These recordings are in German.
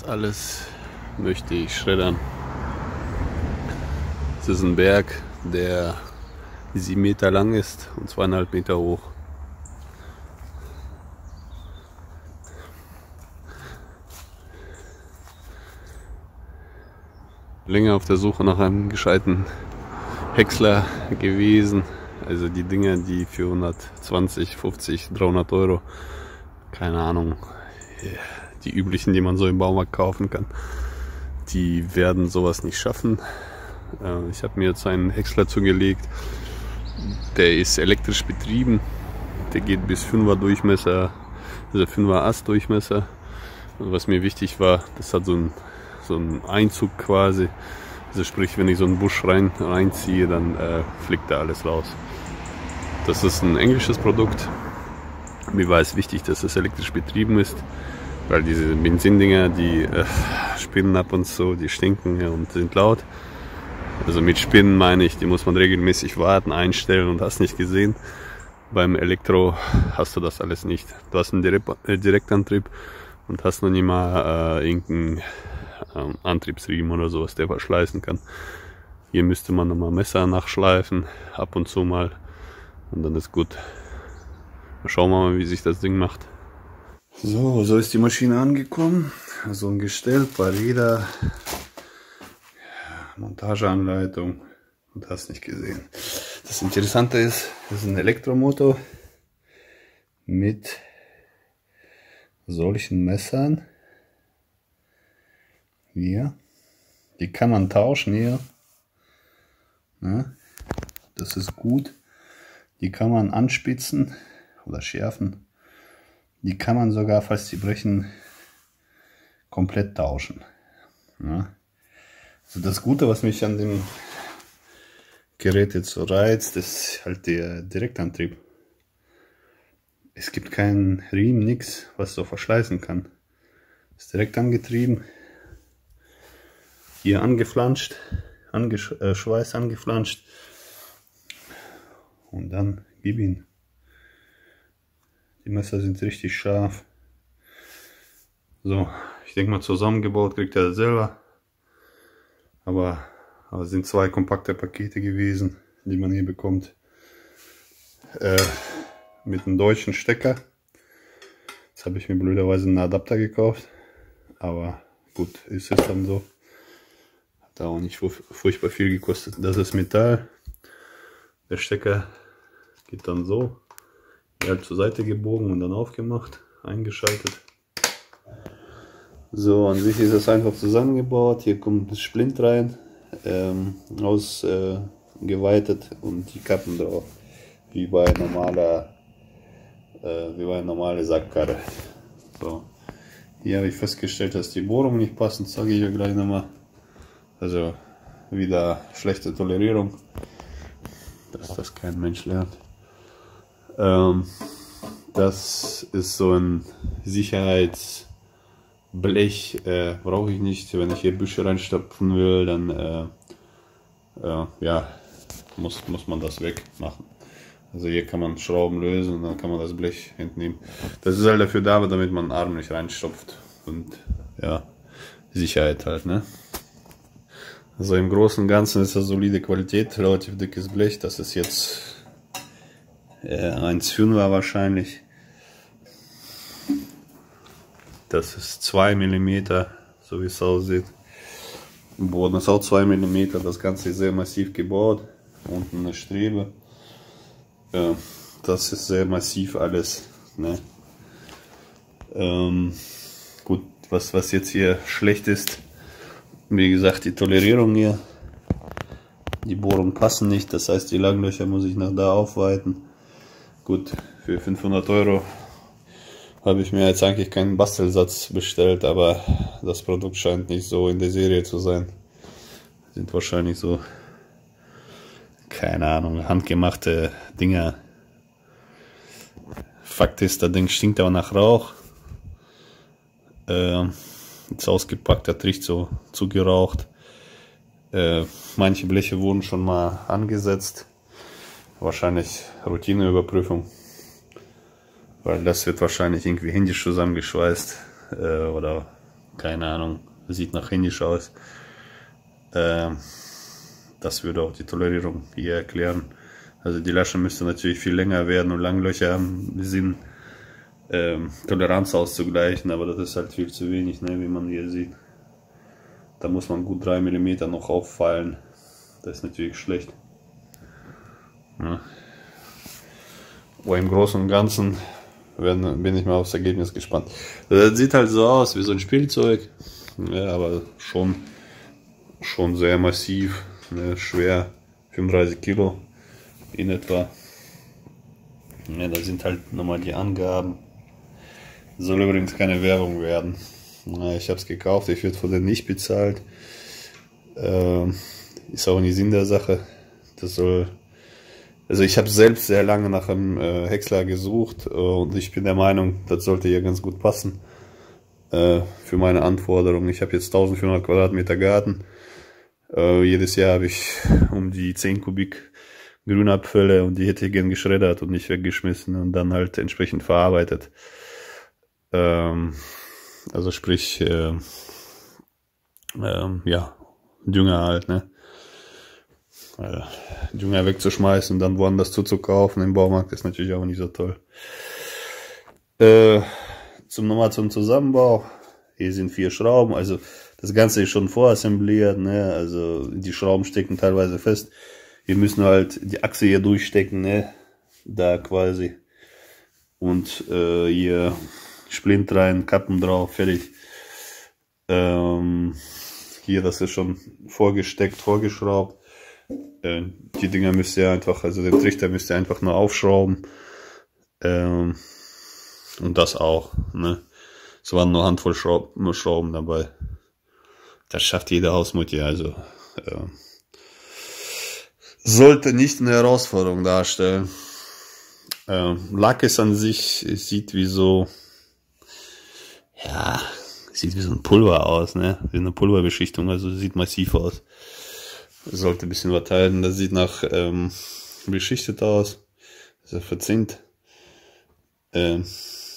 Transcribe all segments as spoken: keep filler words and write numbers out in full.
alles möchte ich schreddern. Es ist ein Berg, der sieben Meter lang ist und zweieinhalb Meter hoch. Länger auf der Suche nach einem gescheiten Häcksler gewesen. Also die Dinger, die für hundertzwanzig, fünfzig, dreihundert Euro, keine Ahnung, die üblichen, die man so im Baumarkt kaufen kann, die werden sowas nicht schaffen. Ich habe mir jetzt einen Häcksler zugelegt, der ist elektrisch betrieben, der geht bis fünfer Durchmesser, also fünfer Ast Durchmesser. Was mir wichtig war, das hat so einen, so einen Einzug quasi, also sprich, wenn ich so einen Busch rein, reinziehe, dann äh, flickt da alles raus. Das ist ein englisches Produkt. Mir war es wichtig, dass es elektrisch betrieben ist, weil diese Benzindinger, die äh, spinnen ab und zu, die stinken und sind laut. Also mit Spinnen meine ich, die muss man regelmäßig warten, einstellen und hast nicht gesehen. Beim Elektro hast du das alles nicht. Du hast einen Direkt, äh, Direktantrieb und hast noch nie mal äh, irgendeinen äh, Antriebsriemen oder sowas, der verschleißen kann. Hier müsste man nochmal Messer nachschleifen, ab und zu mal, und dann ist gut. Schauen wir mal, wie sich das Ding macht. So, so ist die Maschine angekommen. So ein Gestell, paar Räder, Montageanleitung und hast nicht gesehen. Das Interessante ist, das ist ein Elektromotor mit solchen Messern hier. Die kann man tauschen hier. Ja, das ist gut. Die kann man anspitzen oder schärfen. Die kann man sogar, falls die brechen, komplett tauschen. Ja. Also das Gute, was mich an dem Gerät jetzt so reizt, ist halt der Direktantrieb. Es gibt keinen Riemen, nichts, was so verschleißen kann. Ist direkt angetrieben, hier angeflanscht, angeschweißt, angeflanscht und dann gib ihn. Die Messer sind richtig scharf. So, ich denke mal, zusammengebaut kriegt er das selber. Aber, aber es sind zwei kompakte Pakete gewesen, die man hier bekommt. Äh, mit einem deutschen Stecker. Jetzt habe ich mir blöderweise einen Adapter gekauft. Aber gut, ist es dann so. Hat auch nicht furchtbar viel gekostet. Das ist Metall. Der Stecker geht dann so. Halt zur Seite gebogen und dann aufgemacht, eingeschaltet. So, an sich ist es einfach zusammengebaut. Hier kommt das Splint rein, ähm, ausgeweitet äh, und die Kappen drauf, wie bei normaler, äh, wie bei einer normalen Sackkarre. So, hier habe ich festgestellt, dass die Bohrungen nicht passen. Sage ich ja gleich nochmal. Also wieder schlechte Tolerierung, dass das kein Mensch lernt. Ähm, das ist so ein Sicherheitsblech, äh, brauche ich nicht. Wenn ich hier Büsche reinstopfen will, dann äh, äh, ja, muss, muss man das wegmachen. Also hier kann man Schrauben lösen und dann kann man das Blech entnehmen. Das ist halt dafür da, damit man den Arm nicht reinstopft. Und ja, Sicherheit halt, ne? Also im Großen und Ganzen ist das solide Qualität, relativ dickes Blech. Das ist jetzt eins Komma fünfer wahrscheinlich. Das ist zwei Millimeter, so wie es aussieht. Im Boden ist auch zwei Millimeter. Das Ganze ist sehr massiv gebaut. Unten eine Strebe. Ja, das ist sehr massiv alles. Ne? Ähm, gut, was, was jetzt hier schlecht ist, wie gesagt, die Tolerierung hier. Die Bohrungen passen nicht, das heißt, die Langlöcher muss ich nach da aufweiten. Gut, für fünfhundert Euro habe ich mir jetzt eigentlich keinen Bastelsatz bestellt, aber das Produkt scheint nicht so in der Serie zu sein. Sind wahrscheinlich so, keine Ahnung, handgemachte Dinger. Fakt ist, das Ding stinkt aber nach Rauch. Äh, jetzt ausgepackt, das riecht so zugeraucht. Äh, manche Bleche wurden schon mal angesetzt. Wahrscheinlich Routineüberprüfung, weil das wird wahrscheinlich irgendwie händisch zusammengeschweißt äh, oder keine Ahnung, sieht nach Indisch aus. Ähm, das würde auch die Tolerierung hier erklären. Also die Lasche müsste natürlich viel länger werden und Langlöcher haben Sinn, ähm, Toleranz auszugleichen, aber das ist halt viel zu wenig, ne, wie man hier sieht. Da muss man gut drei Millimeter noch auffallen. Das ist natürlich schlecht. Ja. Aber im Großen und Ganzen werden, bin ich mal aufs Ergebnis gespannt. Das sieht halt so aus wie so ein Spielzeug, ja, aber schon, schon sehr massiv, ne, schwer, fünfunddreißig Kilo in etwa. Ja, da sind halt nochmal die Angaben. Soll übrigens keine Werbung werden. Ja, ich habe es gekauft, ich werde von denen nicht bezahlt. Ähm, ist auch nicht Sinn der Sache. Das soll. Also ich habe selbst sehr lange nach einem äh, Häcksler gesucht äh, und ich bin der Meinung, das sollte hier ganz gut passen äh, für meine Anforderungen. Ich habe jetzt eintausendvierhundert Quadratmeter Garten. Äh, jedes Jahr habe ich um die zehn Kubik Grünabfälle und die hätte ich gern geschreddert und nicht weggeschmissen und dann halt entsprechend verarbeitet. Ähm, also sprich, äh, ähm, ja, Dünger halt, ne? Weil Dünger wegzuschmeißen und dann woanders zuzukaufen im Baumarkt ist natürlich auch nicht so toll. Äh, zum nochmal zum Zusammenbau. Hier sind vier Schrauben, also das Ganze ist schon vorassembliert, ne? Also die Schrauben stecken teilweise fest. Wir müssen halt die Achse hier durchstecken, ne? Da quasi. Und äh, hier Splint rein, Kappen drauf, fertig. Ähm, hier, das ist schon vorgesteckt, vorgeschraubt. Äh, die Dinger müsst ihr einfach, also den Trichter müsst ihr einfach nur aufschrauben. Ähm, und das auch, ne? Es waren nur Handvoll Schraub, nur Schrauben dabei. Das schafft jeder Hausmutti, also äh, sollte nicht eine Herausforderung darstellen. Äh, Lack ist an sich, es sieht wie so, ja, sieht wie so ein Pulver aus, ne? Wie eine Pulverbeschichtung, also sieht massiv aus. Sollte ein bisschen verteilen. Das sieht nach ähm, beschichtet aus, also verzinnt. Ähm,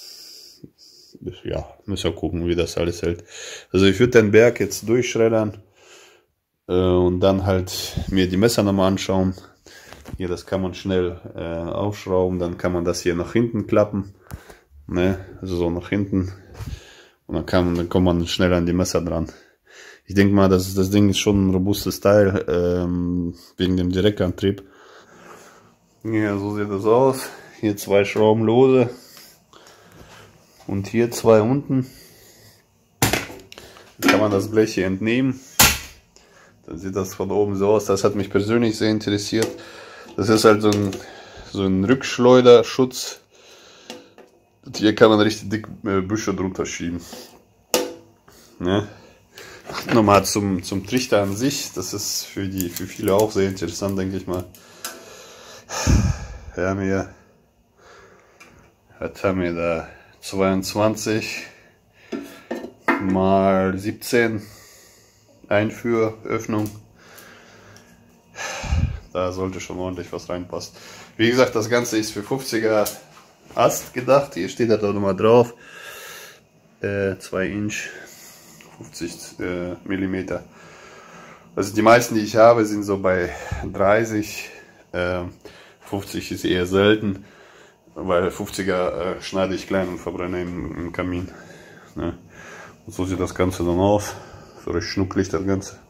ja, müssen wir gucken, wie das alles hält. Also ich würde den Berg jetzt durchschreddern äh, und dann halt mir die Messer nochmal anschauen. Hier, das kann man schnell äh, aufschrauben, dann kann man das hier nach hinten klappen, ne? Also so nach hinten. Und dann, kann man, dann kommt man schnell an die Messer dran. Ich denke mal, das, das Ding ist schon ein robustes Teil, ähm, wegen dem Direktantrieb. Ja, so sieht das aus. Hier zwei Schrauben lose. Und hier zwei unten. Dann kann man das Blech hier entnehmen. Dann sieht das von oben so aus. Das hat mich persönlich sehr interessiert. Das ist halt so ein, so ein Rückschleuderschutz. Hier kann man richtig dick äh, Büsche drunter schieben. Ne? Nochmal zum, zum Trichter an sich. Das ist für, die, für viele auch sehr interessant, denke ich mal. Wir haben hier, was haben wir da? zweiundzwanzig mal siebzehn Einführöffnung. Da sollte schon ordentlich was reinpassen. Wie gesagt, das Ganze ist für fünfziger Ast gedacht. Hier steht das auch nochmal drauf. Äh, zwei Inch, fünfzig äh, Millimeter. Also die meisten, die ich habe, sind so bei dreißig. Äh, fünfzig ist eher selten, weil fünfziger äh, schneide ich klein und verbrenne im, im Kamin. Ne? Und so sieht das Ganze dann aus. So recht schnucklig das Ganze.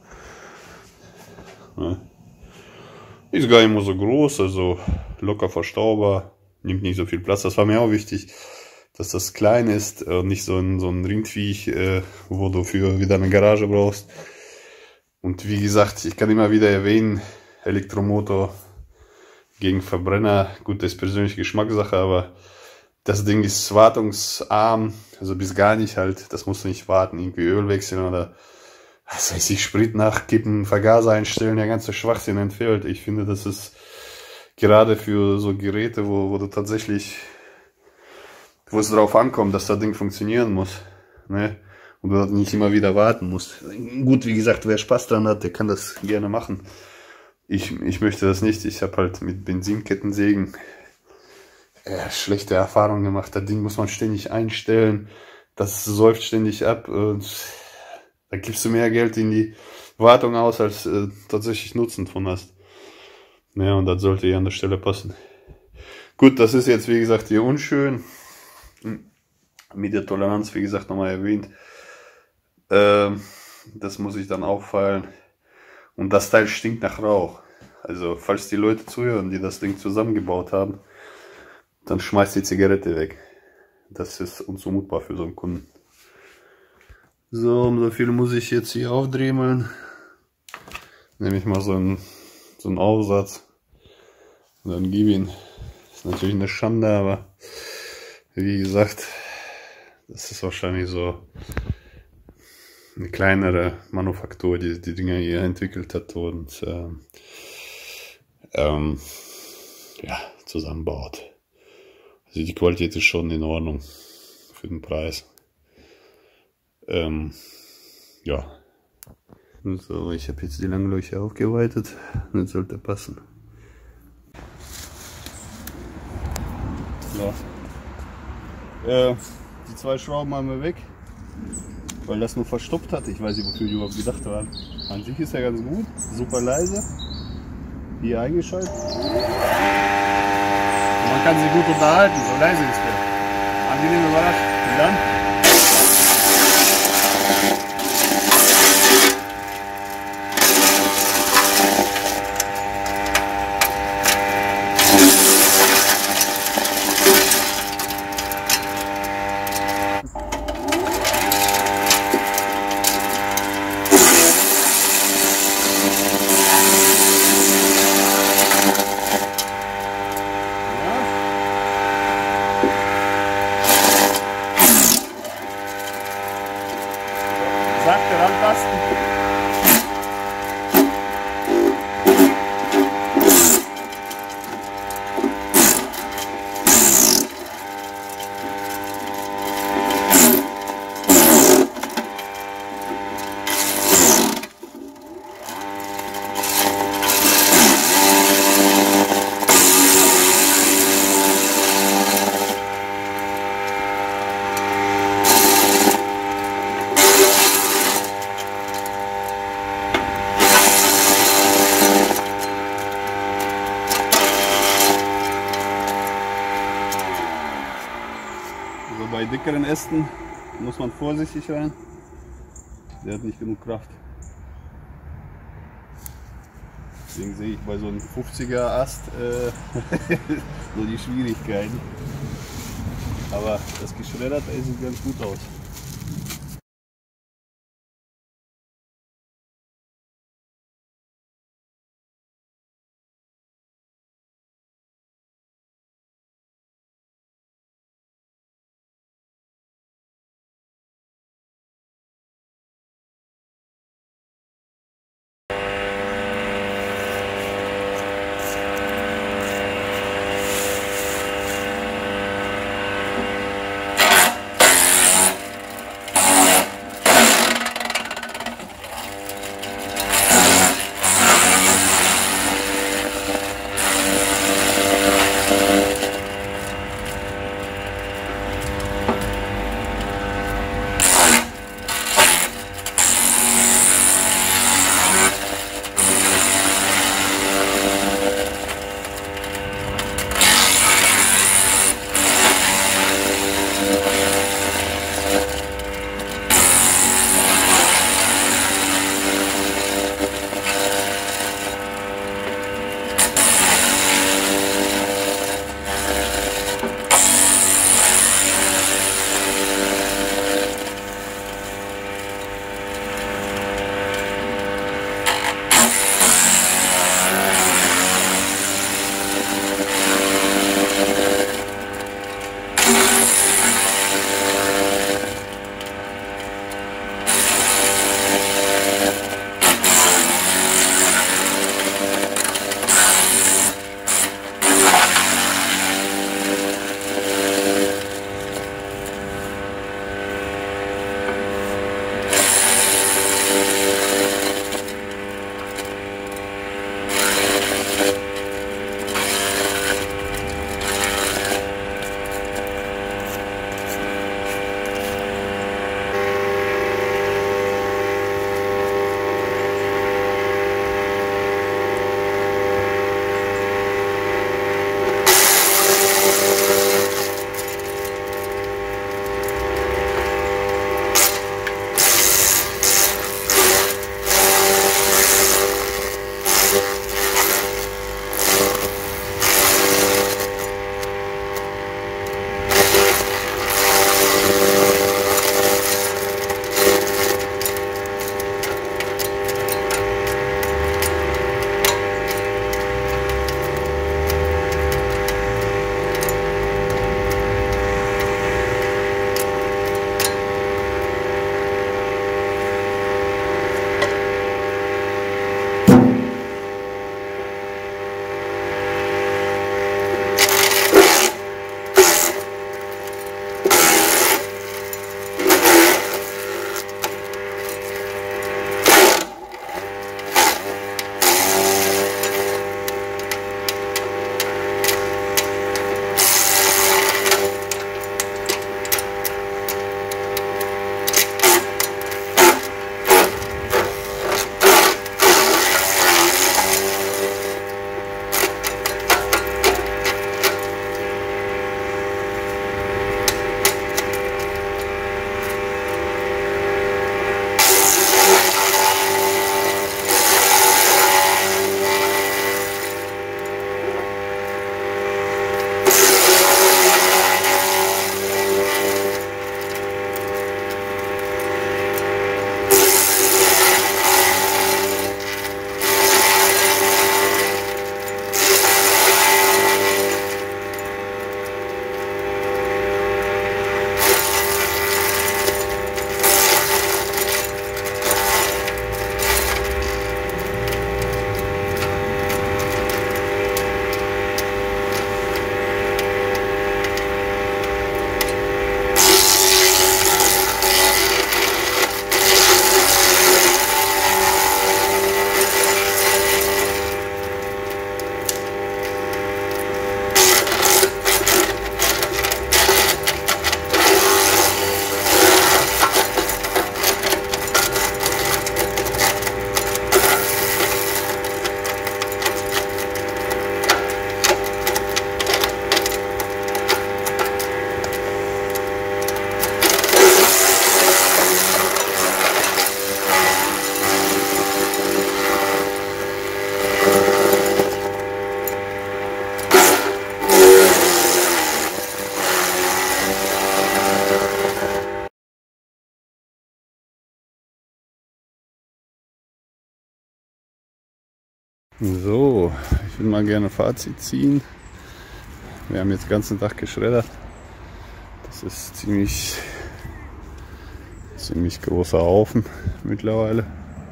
Ne? Ist gar nicht mehr so groß, also locker verstaubar, nimmt nicht so viel Platz. Das war mir auch wichtig, dass das klein ist und nicht so ein, so ein Rindviech, äh, wo du für wieder eine Garage brauchst. Und wie gesagt, ich kann immer wieder erwähnen, Elektromotor gegen Verbrenner, gut, das ist persönliche Geschmackssache, aber das Ding ist wartungsarm, also bis gar nicht halt, das musst du nicht warten, irgendwie Öl wechseln oder was weiß ich, Sprit nachkippen, Vergaser einstellen, der ganze Schwachsinn entfällt. Ich finde, das ist gerade für so Geräte, wo, wo du tatsächlich, wo es darauf ankommt, dass das Ding funktionieren muss, ne? Und du nicht immer wieder warten musst. Gut, wie gesagt, wer Spaß dran hat, der kann das gerne machen. Ich, ich möchte das nicht. Ich habe halt mit Benzinkettensägen äh, schlechte Erfahrungen gemacht. Das Ding muss man ständig einstellen. das säuft ständig ab und da gibst du mehr Geld in die Wartung aus, als äh, tatsächlich Nutzen von hast. Ja, und das sollte hier an der Stelle passen. Gut, das ist jetzt wie gesagt hier unschön. Mit der Toleranz, wie gesagt, nochmal erwähnt. Ähm, das muss ich dann auffallen. Und das Teil stinkt nach Rauch. Also, falls die Leute zuhören, die das Ding zusammengebaut haben, dann schmeißt die Zigarette weg. Das ist unzumutbar für so einen Kunden. So, um so viel muss ich jetzt hier aufdremeln. Nehme ich mal so einen, so einen Aufsatz. Und dann gebe ich ihn. Ist natürlich eine Schande, aber wie gesagt, das ist wahrscheinlich so eine kleinere Manufaktur, die die Dinger hier entwickelt hat und ähm, ähm, ja, zusammenbaut. Also die Qualität ist schon in Ordnung für den Preis. Ähm, ja. So, ich habe jetzt die Langlöcher aufgeweitet. Das sollte passen. So. Äh, die zwei Schrauben haben wir weg, weil das nur verstopft hat. Ich weiß nicht, wofür die überhaupt gedacht waren. An sich ist er ganz gut, super leise. Hier eingeschaltet. Man kann sich gut unterhalten, so leise ist der. Angenehm überrascht. Und dann? Sagte rantasten. Also bei dickeren Ästen muss man vorsichtig rein. Der hat nicht genug Kraft. Deswegen sehe ich bei so einem fünfziger Ast äh, so die Schwierigkeiten. Aber das geschredderte sieht ganz gut aus. So, ich will mal gerne ein Fazit ziehen. Wir haben jetzt den ganzen Tag geschreddert. Das ist ziemlich, ziemlich großer Haufen mittlerweile.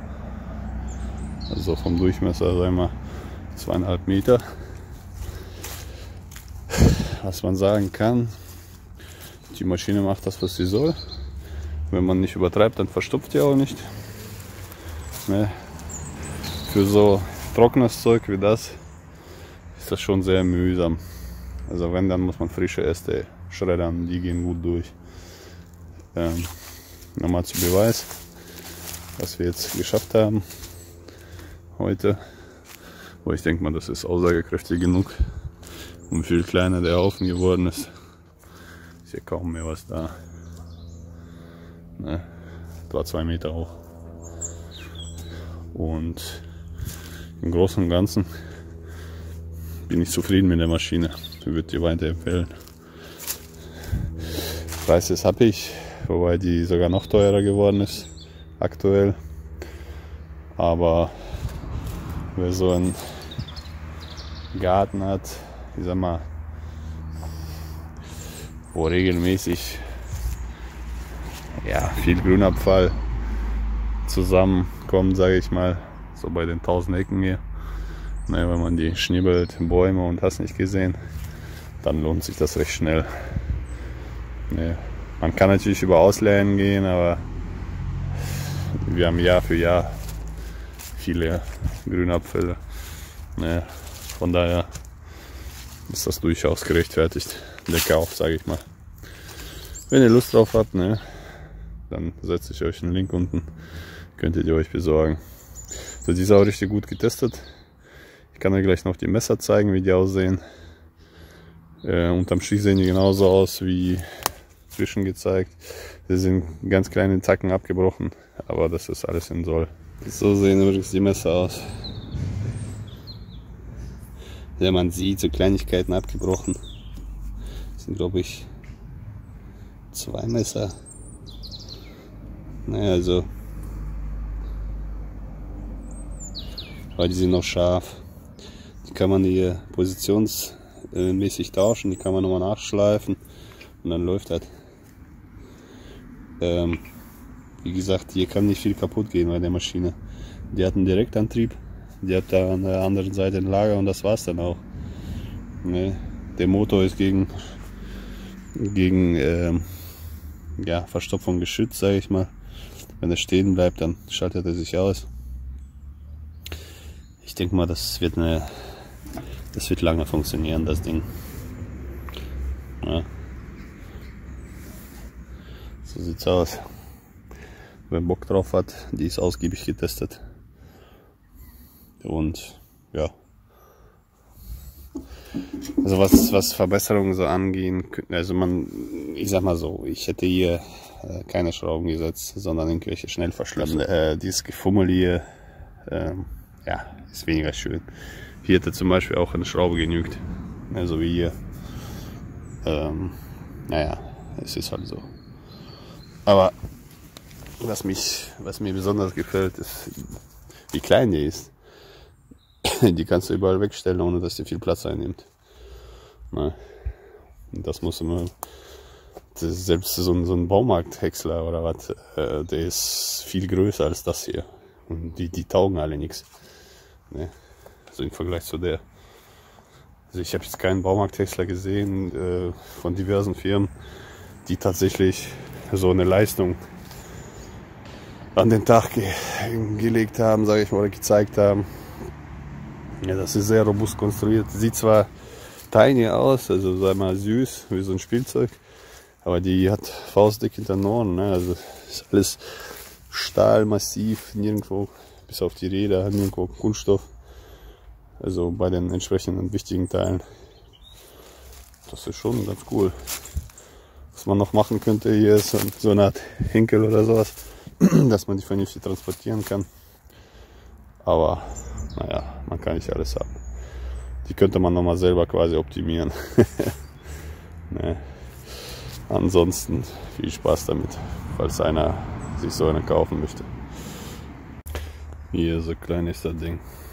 Also vom Durchmesser, sagen wir, zweieinhalb Meter. Was man sagen kann, die Maschine macht das, was sie soll. Wenn man nicht übertreibt, dann verstopft die auch nicht. Ne? Für so trockenes Zeug wie das ist das schon sehr mühsam. Also wenn, dann muss man frische Äste schreddern, die gehen gut durch. Ähm, nochmal zu Beweis, was wir jetzt geschafft haben heute. Aber ich denke mal, das ist aussagekräftig genug. Und viel kleiner der Haufen geworden ist, ist ja kaum mehr was da. Ne? Etwa zwei Meter hoch. Und im Großen und Ganzen bin ich zufrieden mit der Maschine. Ich würde die weiterempfehlen. Preises habe ich, wobei die sogar noch teurer geworden ist aktuell. Aber wer so einen Garten hat, ich sag mal, wo regelmäßig ja, viel Grünabfall zusammenkommt, sage ich mal, so bei den tausend Ecken hier. Naja, wenn man die schnibbelt, Bäume und hast nicht gesehen, dann lohnt sich das recht schnell. Ne, man kann natürlich über Ausleihen gehen, aber wir haben Jahr für Jahr viele Grünabfälle. Ne, von daher ist das durchaus gerechtfertigt, der Kauf, sage ich mal. Wenn ihr Lust drauf habt, ne, dann setze ich euch einen Link unten, könntet ihr euch besorgen. So, die ist auch richtig gut getestet. Ich kann euch gleich noch die Messer zeigen, wie die aussehen. Äh, unterm Strich sehen die genauso aus wie zwischen gezeigt. Sie sind ganz kleine Tacken abgebrochen, aber das ist alles in Soll. So sehen übrigens die Messer aus. Ja, man sieht so Kleinigkeiten abgebrochen. Das sind, glaube ich, zwei Messer. Naja, also. Aber die sind noch scharf. Die kann man hier positionsmäßig tauschen, die kann man nochmal nachschleifen und dann läuft das. Ähm, wie gesagt, hier kann nicht viel kaputt gehen bei der Maschine. Die hat einen Direktantrieb, die hat da an der anderen Seite ein Lager und das war's dann auch. Ne? Der Motor ist gegen, gegen ähm, ja, Verstopfung geschützt, sage ich mal. Wenn er stehen bleibt, dann schaltet er sich aus. Ich denke mal, das wird eine, das wird lange funktionieren, das Ding. Ja. So sieht's aus. Wer Bock drauf hat, die ist ausgiebig getestet. Und ja. Also was, was Verbesserungen so angehen, also man, ich sag mal so, ich hätte hier äh, keine Schrauben gesetzt, sondern irgendwelche Schnellverschlüsse. Äh, dieses Gefummel hier, äh, ja, ist weniger schön. Hier hätte zum Beispiel auch eine Schraube genügt, also wie hier. Ähm, naja, es ist halt so. Aber was mich, was mir besonders gefällt, ist, wie klein die ist. Die kannst du überall wegstellen, ohne dass die viel Platz einnimmt. Na, das muss man. Selbst so ein, so ein Baumarkthäcksler oder was, äh, der ist viel größer als das hier. Und die, die taugen alle nichts. Ne? Also im Vergleich zu der. Also ich habe jetzt keinen Baumarkthäcksler gesehen äh, von diversen Firmen, die tatsächlich so eine Leistung an den Tag ge gelegt haben, sage ich mal, oder gezeigt haben. Ja, das ist sehr robust konstruiert. Sieht zwar tiny aus, also sei mal süß, wie so ein Spielzeug, aber die hat faustdick hinter den Ohren, ne? Also ist alles Stahl, massiv, nirgendwo, bis auf die Räder, nirgendwo Kunststoff. Also bei den entsprechenden wichtigen Teilen. Das ist schon ganz cool. Was man noch machen könnte, hier ist so eine Art Henkel oder sowas, dass man die vernünftig transportieren kann. Aber naja, man kann nicht alles haben. Die könnte man nochmal selber quasi optimieren. Ne. Ansonsten viel Spaß damit, falls einer sich so eine kaufen möchte. Hier, so klein ist das Ding.